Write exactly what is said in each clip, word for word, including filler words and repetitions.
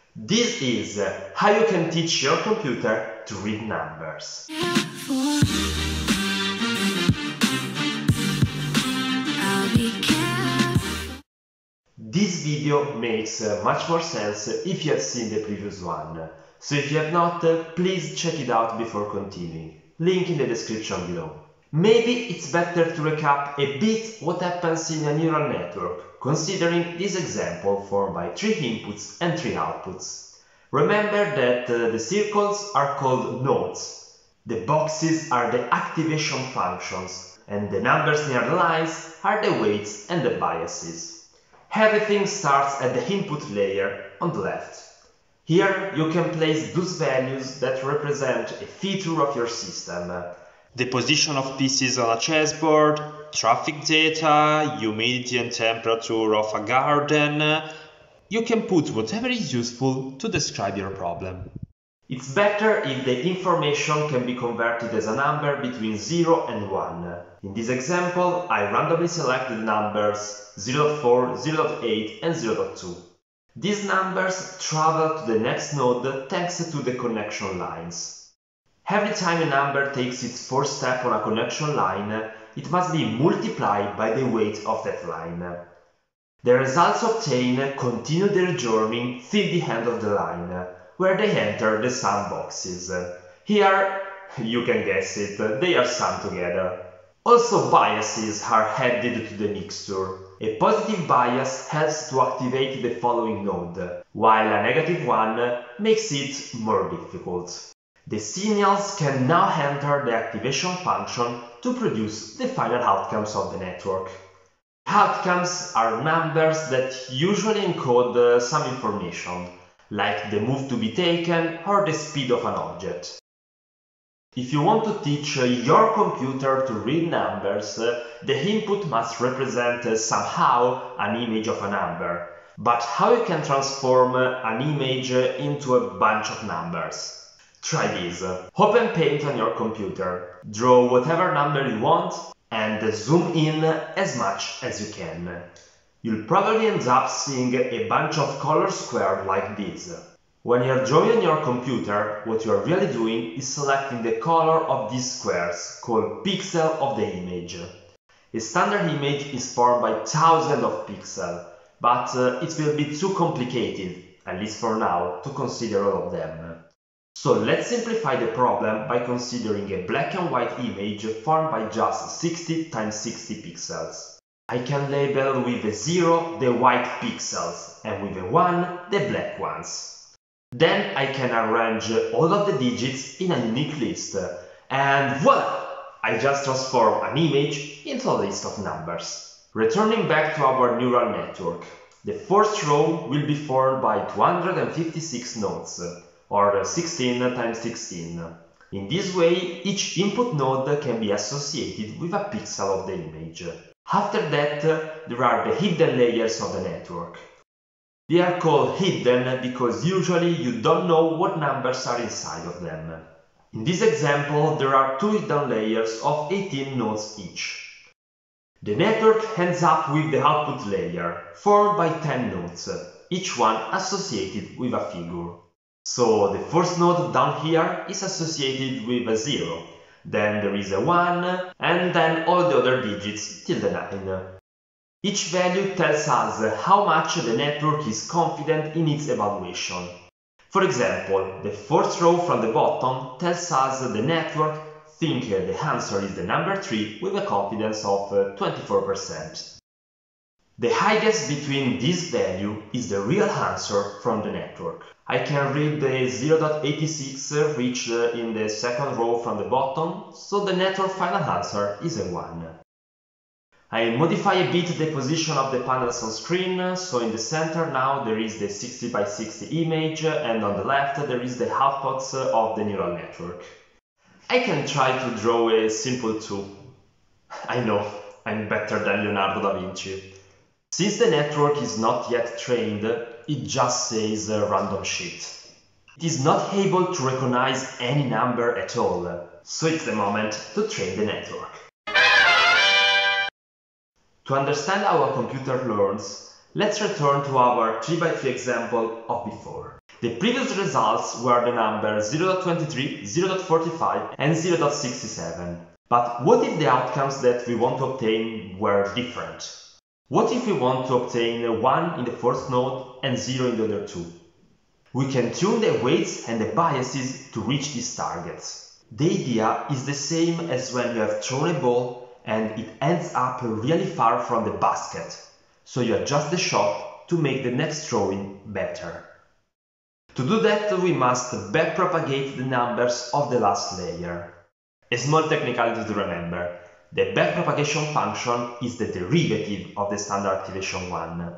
This is how you can teach your computer to read numbers. This video makes much more sense if you have seen the previous one, so if you have not, please check it out before continuing. Link in the description below. Maybe it's better to recap a bit what happens in a neural network, considering this example formed by three inputs and three outputs. Remember that uh, the circles are called nodes, the boxes are the activation functions, and the numbers near the lines are the weights and the biases. Everything starts at the input layer on the left. Here you can place those values that represent a feature of your system. The position of pieces on a chessboard, traffic data, humidity and temperature of a garden. You can put whatever is useful to describe your problem. It's better if the information can be converted as a number between zero and one. In this example, I randomly selected numbers zero point four, zero point eight and zero point two. These numbers travel to the next node thanks to the connection lines. Every time a number takes its first step on a connection line, it must be multiplied by the weight of that line. The results obtained continue their journey till the end of the line, where they enter the sum boxes. Here, you can guess it, they are summed together. Also, biases are added to the mixture. A positive bias helps to activate the following node, while a negative one makes it more difficult. The signals can now enter the activation function to produce the final outcomes of the network. Outcomes are numbers that usually encode uh, some information, like the move to be taken or the speed of an object. If you want to teach uh, your computer to read numbers, uh, the input must represent uh, somehow an image of a number. But how you can transform uh, an image uh, into a bunch of numbers? Try this. Open Paint on your computer, draw whatever number you want, and zoom in as much as you can. You'll probably end up seeing a bunch of color squares like this. When you're drawing on your computer, what you're really doing is selecting the color of these squares, called pixels of the image. A standard image is formed by thousands of pixels, but uh, it will be too complicated, at least for now, to consider all of them. So let's simplify the problem by considering a black and white image formed by just sixty by sixty pixels. I can label with a zero the white pixels and with a one the black ones. Then I can arrange all of the digits in a unique list, and voila! I just transform an image into a list of numbers. Returning back to our neural network, the first row will be formed by two hundred fifty-six nodes, or sixteen by sixteen. In this way, each input node can be associated with a pixel of the image. After that, there are the hidden layers of the network. They are called hidden because usually you don't know what numbers are inside of them. In this example, there are two hidden layers of eighteen nodes each. The network ends up with the output layer, formed by ten nodes, each one associated with a figure. So the first node down here is associated with a zero, then there is a one, and then all the other digits till the nine. Each value tells us how much the network is confident in its evaluation. For example, the first row from the bottom tells us the network thinks the answer is the number three with a confidence of twenty-four percent. The highest between this value is the real answer from the network. I can read the zero point eight six reached in the second row from the bottom, so the network final answer is a one. I modify a bit the position of the panels on screen, so in the center now there is the sixty by sixty image, and on the left there is the outputs of the neural network. I can try to draw a simple two. I know, I'm better than Leonardo da Vinci. Since the network is not yet trained, it just says uh, random shit. It is not able to recognize any number at all, so it's the moment to train the network. To understand how a computer learns, let's return to our three by three example of before. The previous results were the numbers zero point twenty-three, zero point forty-five and zero point sixty-seven. But what if the outcomes that we want to obtain were different? What if we want to obtain one in the first node and zero in the other two? We can tune the weights and the biases to reach these targets. The idea is the same as when you have thrown a ball and it ends up really far from the basket, so you adjust the shot to make the next throwing better. To do that, we must backpropagate the numbers of the last layer. A small technicality to remember: the backpropagation function is the derivative of the standard activation one.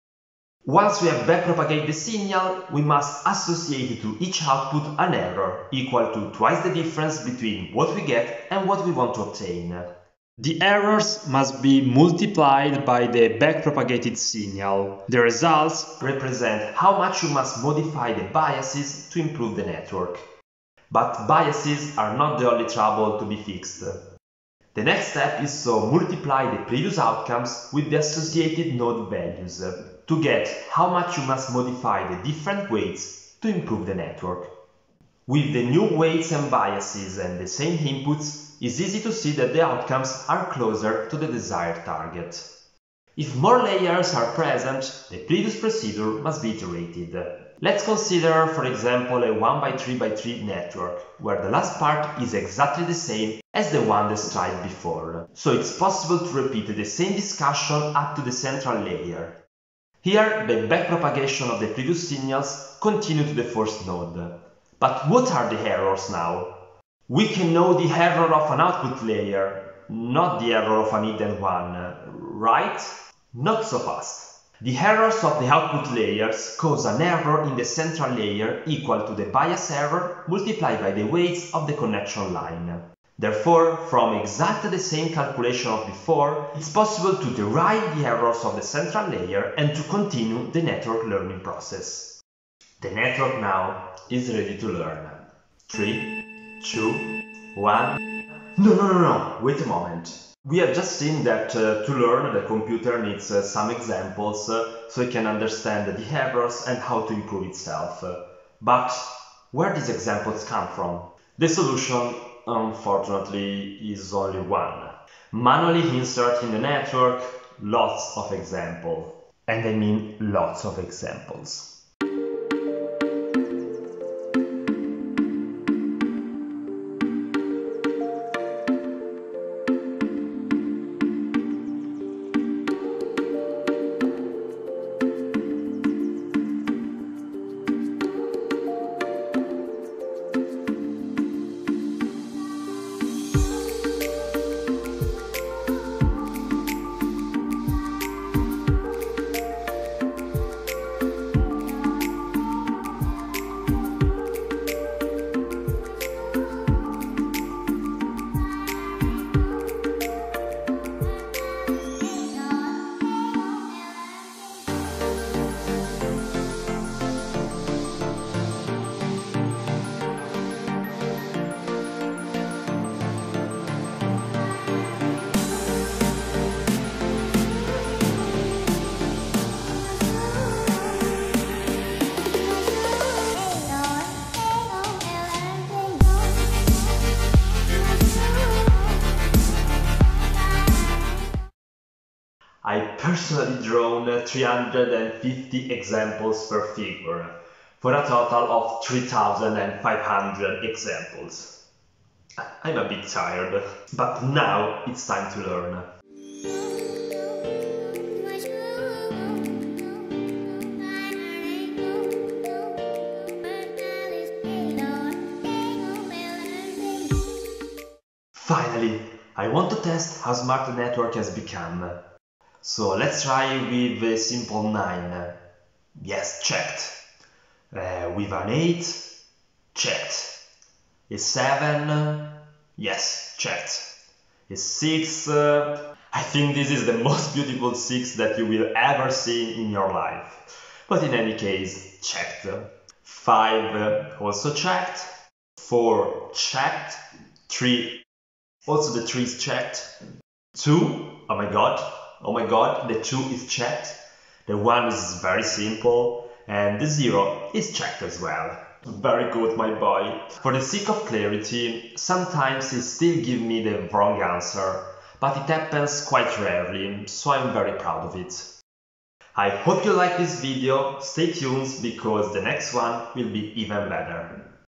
Once we have backpropagated the signal, we must associate to each output an error equal to twice the difference between what we get and what we want to obtain. The errors must be multiplied by the backpropagated signal. The results represent how much you must modify the biases to improve the network. But biases are not the only trouble to be fixed. The next step is to multiply the previous outcomes with the associated node values to get how much you must modify the different weights to improve the network. With the new weights and biases and the same inputs, it's easy to see that the outcomes are closer to the desired target. If more layers are present, the previous procedure must be iterated. Let's consider, for example, a one by three by three network, where the last part is exactly the same as the one described before. So it's possible to repeat the same discussion up to the central layer. Here, the backpropagation of the previous signals continue to the first node. But what are the errors now? We can know the error of an output layer, not the error of an hidden one, right? Not so fast. The errors of the output layers cause an error in the central layer equal to the bias error multiplied by the weights of the connection line. Therefore, from exactly the same calculation of before, it's possible to derive the errors of the central layer and to continue the network learning process. The network now is ready to learn. three, two, one... No, no, no, no, wait a moment. We have just seen that uh, to learn, the computer needs uh, some examples uh, so it can understand the errors and how to improve itself. Uh, but where these examples come from? The solution, unfortunately, is only one. Manually insert in the network lots of examples. And I mean lots of examples. I personally drawn three hundred fifty examples per figure, for a total of three thousand five hundred examples. I'm a bit tired, but now it's time to learn. Finally, I want to test how smart the network has become. So let's try with a simple nine. Yes, checked. Uh, with an eight, checked. A seven, yes, checked. A six, uh, I think this is the most beautiful six that you will ever see in your life. But in any case, checked. five, uh, also checked. four, checked. three, also the three is checked. two, oh my god. Oh my god, the two is checked. The one is very simple. And the zero is checked as well. Very good, my boy. For the sake of clarity, sometimes he still gives me the wrong answer, but it happens quite rarely, so I'm very proud of it. I hope you like this video, stay tuned because the next one will be even better.